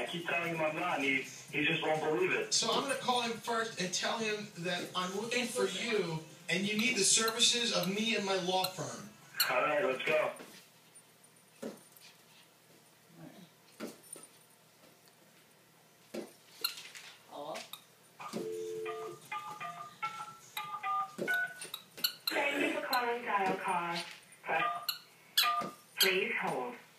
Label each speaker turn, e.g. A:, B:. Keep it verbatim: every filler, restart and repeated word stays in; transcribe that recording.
A: I keep telling him I'm not, and he, he just won't believe it.
B: So I'm going to call him first and tell him that I'm looking for you, and you need the services of me and my law firm.
A: All right, let's go.
C: Hello?
D: Thank you for calling Dial Car. Press. Please hold.